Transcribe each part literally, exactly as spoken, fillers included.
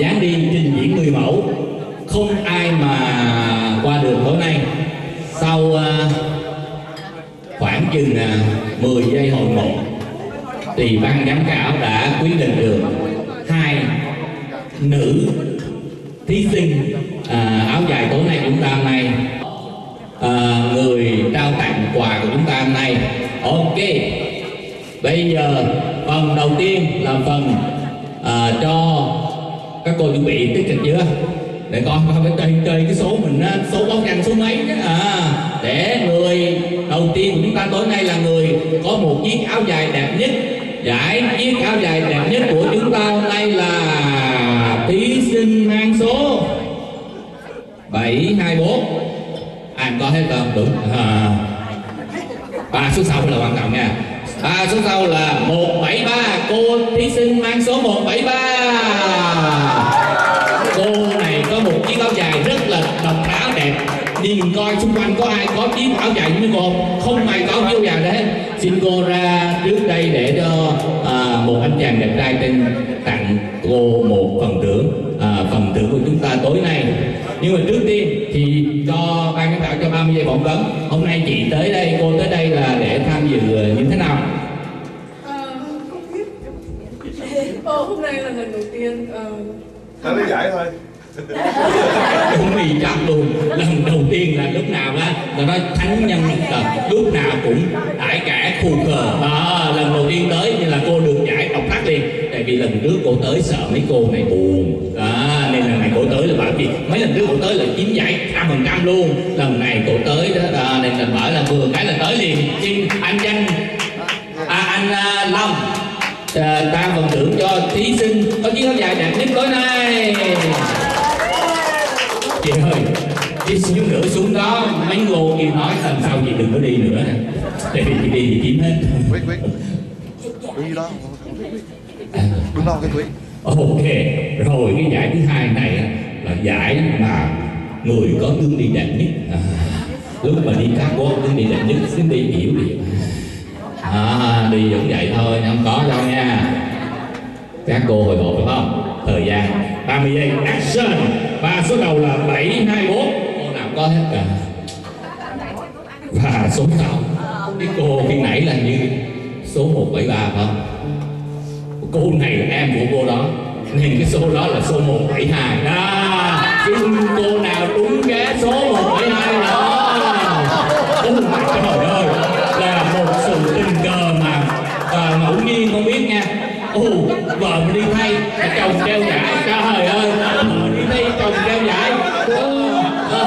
dáng đi trình diễn người mẫu, không ai mà qua được tối nay. Sau uh, khoảng chừng uh, mười giây hội ngộ thì ban giám khảo đã quyết định được hai nữ thí sinh à, áo dài tối nay chúng ta hôm nay, à, người trao tặng quà của chúng ta hôm nay. Ok, bây giờ phần đầu tiên là phần à, cho các cô chuẩn bị tích cực chưa để coi coi phải chơi chơi cái số mình á, số báo danh số mấy đó. À, để người đầu tiên của chúng ta tối nay là người có một chiếc áo dài đẹp nhất. Giải chiếc áo dài đẹp nhất của chúng ta hôm nay là thí sinh mang số bảy hai bốn. Anh có hết không? Đúng. À, ba số sau là quan trọng nha. Ba số sau là một bảy ba. Cô thí sinh mang số một bảy ba. Cô này có một chiếc áo dài rất là độc đáo đẹp. Nhìn coi xung quanh có ai có chiếc áo dài như cô không? Ai có chiếc áo dài đấy. Xin cô ra trước đây để cho à, một anh chàng đẹp trai tên tặng cô một phần thưởng, à, phần thưởng của chúng ta tối nay. Nhưng mà trước tiên thì cho ban giám khảo cho ba mươi giây phỏng vấn. Hôm nay chị tới đây, cô tới đây là để tham dự như thế nào? À, không biết. Ờ, hôm nay là lần đầu tiên. Thắng lấy giải thôi. Đúng y chang luôn. Lần đầu tiên là lúc nào đó là nói thánh nhân à, lúc nào cũng đãi cả khu cờ. À, lần đầu tiên tới như là cô được giải độc đắc liền. Tại vì lần trước cô tới sợ mấy cô này buồn. À, nên lần này cô tới là bảo gì mấy lần trước cô tới là chiếm giải trăm phần trăm luôn. Lần này cô tới đó à, nên là bảo là vừa cái là tới liền. Xin anh danh à, anh à, Long à, ta phần thưởng cho thí sinh có chiếc áo dài đẹp nhất tối nay. Chị ơi, đi xíu nữa xuống đó mấy ngô kia nói làm sao chị đừng có đi nữa nè. Tại vì chị đi thì kiếm hết. Quyết, quyết. Đứng như đó. Đứng đâu cái Quyết. Ok, rồi cái giải thứ hai này là giải mà người có tương đi đẹp nhất. À, lúc mà đi cá cô tương đi đẹp nhất, tương đi hiểu đi. À, đi vẫn vậy thôi, không có đâu nha. Các cô hồi hộp phải không? Thời gian ba mươi giây, action. Và số đầu là bảy hai bốn. Cô nào có hết cả. Và số sau cái cô khi nãy là như số một bảy ba phải không? Cô này là em của cô đó, nên cái số đó là số một bảy hai. Đó, xin cô nào đúng vé số một bảy hai đó. Ôi trời ơi, là một sự tình cờ mà à, ngẫu nhiên không biết nha. Ồ, vợ mình đi thay, chồng treo giải. Trời ơi, vợ đi thay, chồng treo giải. À,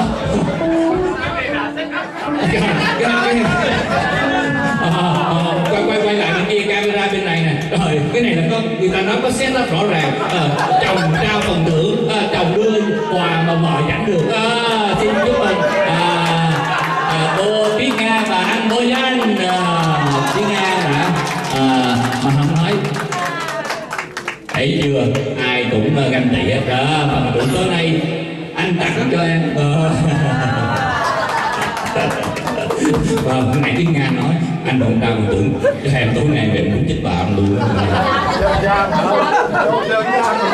à, quay quay quay lại bên kia, camera bên này nè. Rồi cái này là có người ta nói có set up rõ ràng. À, chồng trao phần thưởng, à, chồng đưa quà mà vợ dẫn được. À, xin chúc mừng à, à, cô Tuyết Nga và anh Bô Danh. À, Tuyết Nga đã à, mà không nói thấy chưa, ai cũng uh, ganh tị hết đó. Phần thưởng tối nay anh tặng cho em. Và uh, nãy Tuyết Nga nói anh còn trao phần thưởng cho em tối nay về muốn chích vào luôn.